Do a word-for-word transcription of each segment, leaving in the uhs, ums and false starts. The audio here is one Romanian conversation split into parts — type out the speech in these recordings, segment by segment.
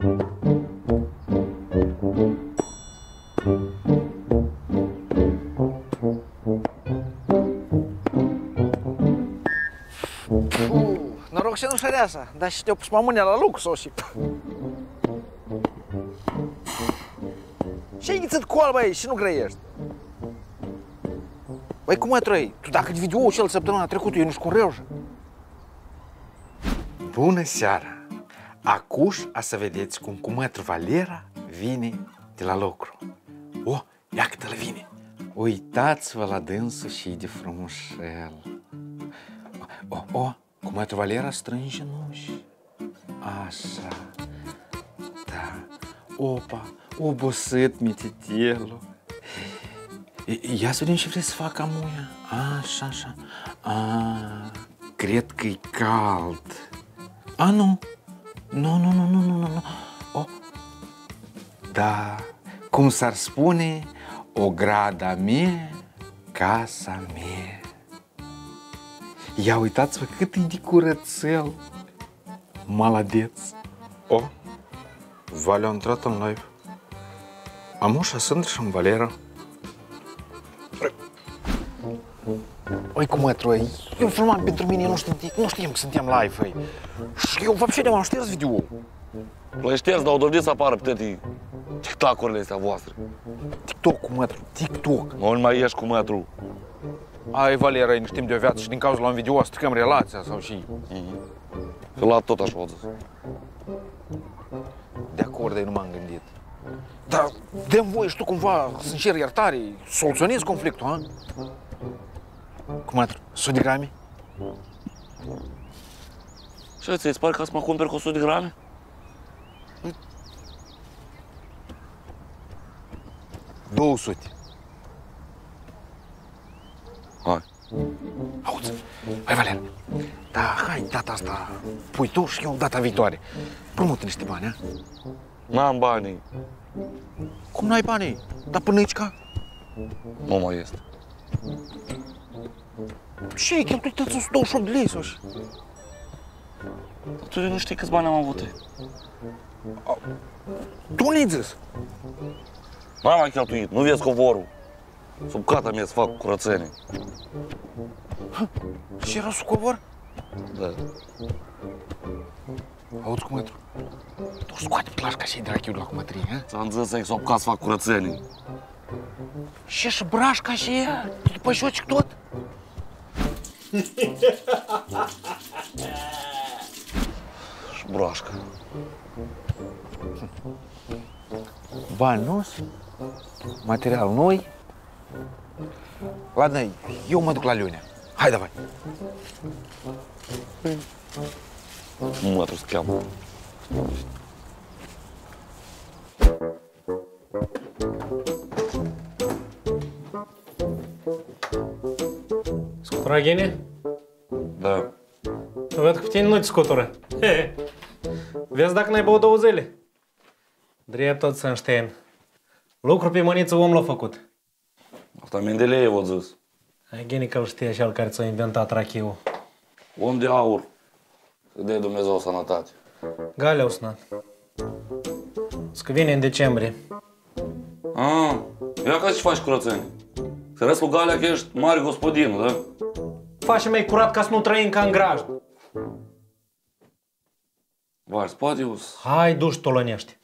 Noroc să nu șereasa, dar și te-o pus mamânea la lucru, sau și... Ce-ai ghițit cu alba aici și nu grăiești? Băi, cum ai trăi? Tu dacă video-ul cel săptămâna trecută, eu nu știu cum reuși. Bună seara! Acuș a să vedeți cum cumătru Valera vine de la lucru. O, ia câtă-l vine! Uitați-vă la dânsul și de frumușel. O, o, cumătru Valera strânge nuși. Așa. Da. Opa, obosit mititelul. Ia să vedem ce vrei să fac amuia. Așa, așa. A, cred că-i cald. A, nu. Nu, nu, nu, nu, nu, nu. O, da, cum s-ar spune, o grada mea, casa mea. Ia uitați-vă cât e de curățel. Maladeț. O, Valea a intrat în live. Amușa, Sandra și Valera. Oi, cumătru, eu filmam pentru mine, nu știm, nu știm că suntem live, ei. Și eu вообще de-am șters video-ul. L-ai șters, dar o dovedit să apară pe toate TikTok-urile astea voastre. TikTok, cumătru, TikTok. Nu mai ești cumătru. Ai, Valera, nu știm de o viață și din cauza la un video stricăm relația sau și... Și la tot așa o zis. De acord, dar nu m-am gândit. Dar dă-mi voie și tu cumva să-mi cer iertare, soluționezi conflictul, ha? Cumătru, o sută de grame? Ce, ți-ai pare ca să mă cumperi cu o sută de grame? două sute. Hai. Auzi, hai, Valer, da, hai, data asta pui tu și eu data viitoare. Prumută niște bani, ha? N-am banii. Cum n-ai banii? Dar până aici ca? Nu mai este. Ce ai cheltuit o sută douăzeci și opt de lei sau și? Tu nu știi câți bani am avut. Tu nu-i zis? N-am mai cheltuit, nu vezi covorul. Sub cata mea să fac curățenie. Și era sub covor? Da. Auzi, cumătru, tu scoate plașca și-i drachiul la cumătrie, ha? Ți-am zis să-i sub casă să fac curățenie. Și și brașca și ea, după șocic tot? Și broașcă. Bani nu material noi. Ладно, eu mă duc la Leonea. Hai, давай. Mătru se cheamă. Scutura, Ghene? Da. Văd că pe tine nu-ți scutură. Vezi dacă n-ai băut două zile. Drept tot Sunstein. Lucru pe mâniță om l-a făcut. Asta Mendeleev a zis. Ai, Ghene, că-l știe cel care ți-a inventat rachiul. Om de aur. Să dea Dumnezeu sănătate. Galea, Osnan. Că vine în decembrie. Ah, ia ca să faci curățenie. Să răs cu Galea că ești mare gospodinul, da? Faci mai curat ca să nu trăim ca în grajd. Vai, spate eu. Hai, duși tolănești.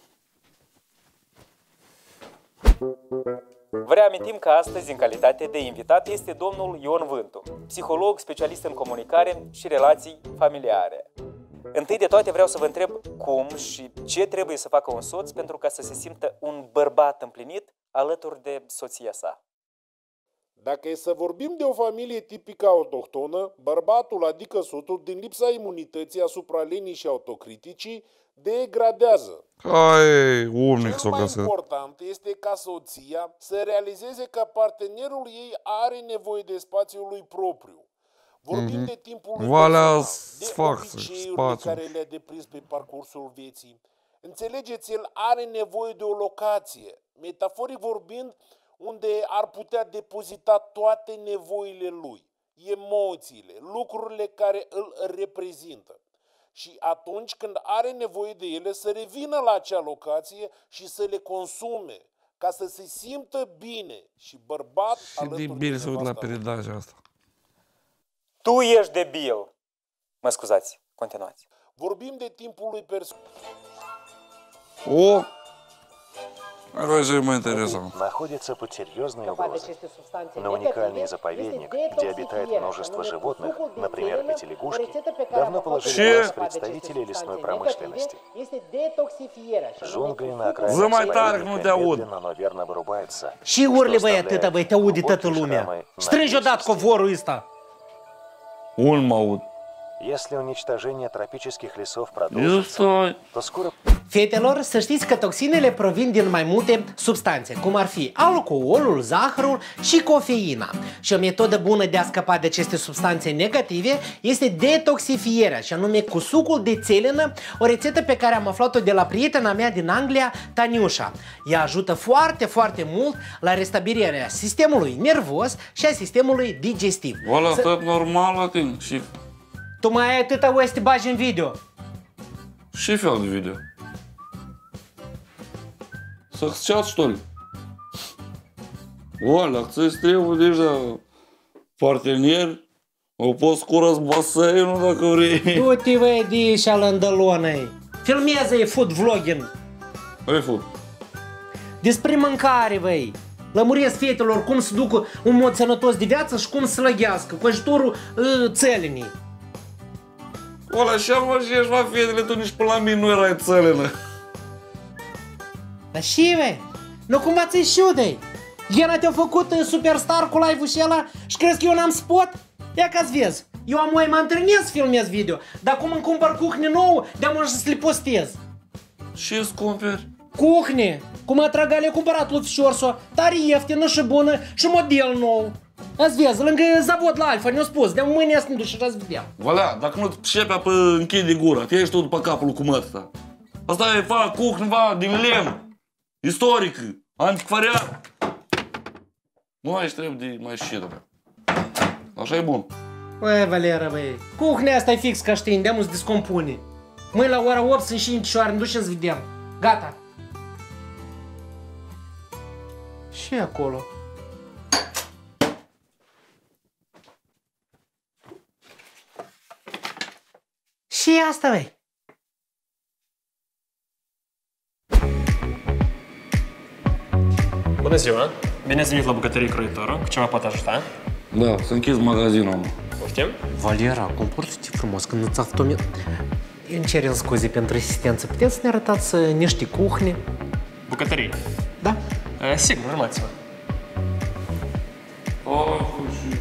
Vă reamintim că astăzi, în calitate de invitat, este domnul Ion Vântu, psiholog, specialist în comunicare și relații familiare. Întâi de toate vreau să vă întreb cum și ce trebuie să facă un soț pentru ca să se simtă un bărbat împlinit alături de soția sa. Dacă e să vorbim de o familie tipică autohtonă, bărbatul, adică soțul, din lipsa imunității asupra lenii și autocriticii, degradează. Hai, umnic s-o Cel mai găsesc. important este ca soția să realizeze că partenerul ei are nevoie de spațiul lui propriu. Vorbim mm-hmm. de timpul lui Valea personal, de fac obiceiurile spațiu. care le-a deprins pe parcursul vieții. Înțelegeți, el are nevoie de o locație, metaforic vorbind, unde ar putea depozita toate nevoile lui, emoțiile, lucrurile care îl reprezintă. și atunci când are nevoie de ele să revină la acea locație și să le consume, ca să se simtă bine și bărbat Și alături de bine să uit la nevasta lui. peridaja asta. Tu ești debil. Mă scuzați, continuați. Vorbim de timpul lui persoanei. O! Așa e mai interesant. Находится под серьезной угрозой. Но уникальный заповедник, где обитает множество животных, например, эти лягушки, давно положили глаз представителей лесной промышленности. Джунгли на окраине заповедника медленно, но верно вырубаются. Și urle, băi, atâta, băi, te aude toată lumea. Strângi odată covorul ăsta. Un mă aud. Если уничтожение тропических лесов продолжится, то скоро... Fetelor, să știți că toxinele provin din mai multe substanțe, cum ar fi alcoolul, zahărul și cofeina. Și o metodă bună de a scăpa de aceste substanțe negative este detoxifierea, și anume cu sucul de țelină, o rețetă pe care am aflat-o de la prietena mea din Anglia, Taniușa. Ea ajută foarte, foarte mult la restabilirea sistemului nervos și a sistemului digestiv. Ăla Să... tot normal la tine. Și Tu mai ai atâta o să te bagi în video. ce fel de video? Să-ți chat, что ли? Оля, ți trebuie deja partener. O poți curăț baseinul dacă vrei. Du-te, băi, de aici al îndălonei. Filmează-i food vlogging. Ai fut. Despre mâncare, băi. Lămuresc fetelor cum să ducă un mod sănătos de viață și cum să slăghească cu ajutorul uh, țelinii. Ola, așa mă și ești, mă, fetele, tu nici până la mine nu erai țălină. Dar și, băi, nu cumva ți-i șudei. Lena te-a făcut uh, superstar cu live-ul și ăla și crezi că eu n-am spot? Ia ca-ți vezi. Eu am mai mă antrenez să filmez video, dar cum îmi cumpăr cuhne nouă, de-am să le postez. Ce-ți cumperi? Cuhne, cum atrag ale cumpărat lui Fișorso, tare ieftină și bună și model nou. Ați vezi, lângă zavod la Alfa ne-a spus, de mâine să ne duci și să vedem. Valea, dacă nu-ți pricepea pe închide gura, te ești tu după capul cu măta. Asta e, fac cuhneva din lemn, istoric, anticvariat. Nu mai trebuie de mai ședă. Așa e bun. Băi, Valera, băi, cuhnea asta e fix ca știi, de-am să descompune. Mâine la ora opt sunt și încicioare, ne ducem să vedem. Gata. Și acolo. Și asta, băi. Bună ziua! Bine ați venit la bucătărie Croitorul. Cu ce mă pot ajuta? Da, să închizi magazinul. Poftim? Valera, comportă-te frumos când îți автоме... Îmi cerem scuze pentru asistență. Puteți să ne arătați niște cuhne? Bucătărie? Da? E, sigur, urmați-mă. Oh, și...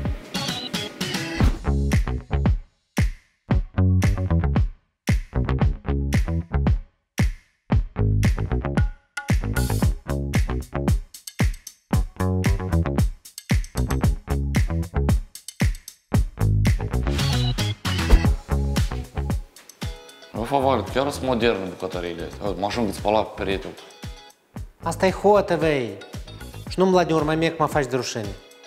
În favoare, chiar sunt moderne bucătăriile astea. Mașini de spălat pe peretul. Asta e hotă, vei. Și nu-mi Vladimir, mai mie că mă faci de rușine.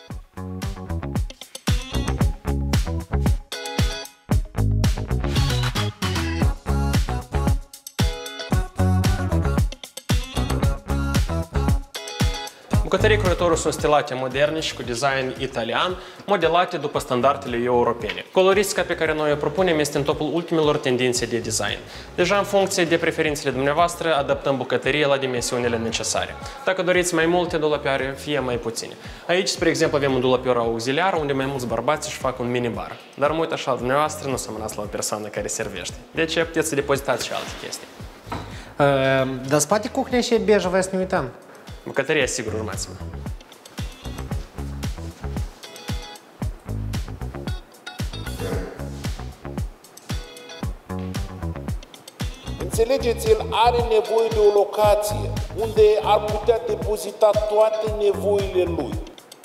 Bucătării Croitorul sunt stilate moderne și cu design italian, modelate după standardele europene. Coloristica pe care noi o propunem este în topul ultimelor tendințe de design. Deja în funcție de preferințele dumneavoastră, adaptăm bucătăria la dimensiunile necesare. Dacă doriți mai multe dulapioare, fie mai puține. Aici, spre exemplu, avem un dulapior auxiliar, unde mai mulți bărbați își fac un minibar. Dar mă uit așa, dumneavoastră nu semănați la o persoană care servește. Deci puteți să depozitați și alte chestii. Uh, dar spate cuhnea și e bejă, să ne uităm. Bucătăria, sigur, urmați-mă. Înțelegeți, el are nevoie de o locație unde ar putea depozita toate nevoile lui.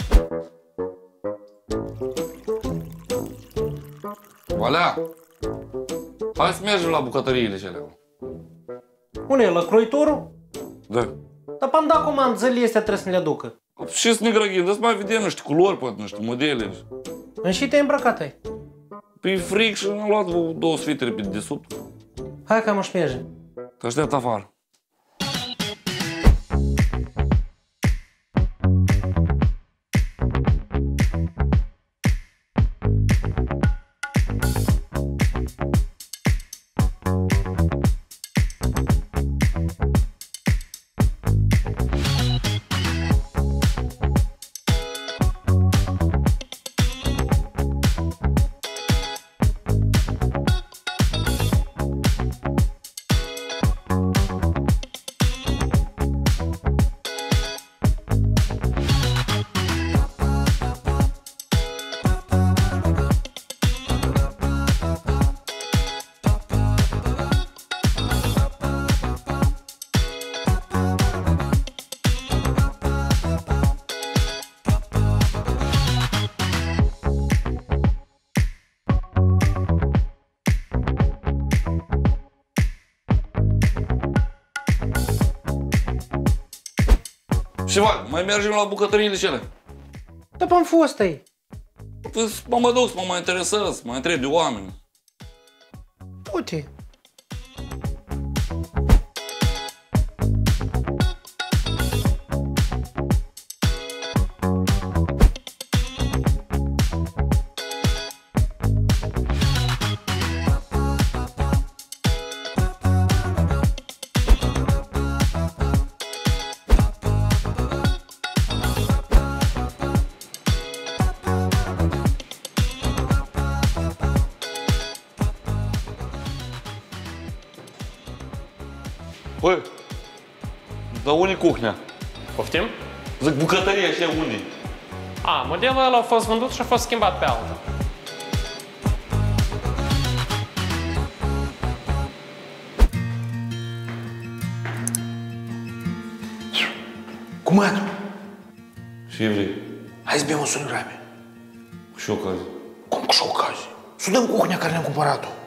Valea, hai să mergem la bucătăriile cele. Unde e, la Croitorul? Da. Dar p-am dat comandă, zilele astea trebuie să ne le aducă. Și să ne grăghim, dar să mai vedem niște culori, poate, niște modele. În și te-ai îmbrăcat ai? Pe fric și am luat două sfiteri pe desubt. Hai că mă șmerge. Te aștept afară. Și fac, mai mergem la bucătăriile cele. Dar am fost ei. Păi mă mă duc să mă mai interesez, mă întreb de oameni. Du-te. Băi, dar unde-i cuhnea? Poftim? Zic, bucătăria și unde-i? A, modelul ăla a fost vândut și a fost schimbat pe altul. Cum atru? Ce vrei? Hai să bem o sunirame. Cu ce ocazie? Cum cu ce ocazie? Să dăm cuhnea care ne-am cumpărat-o.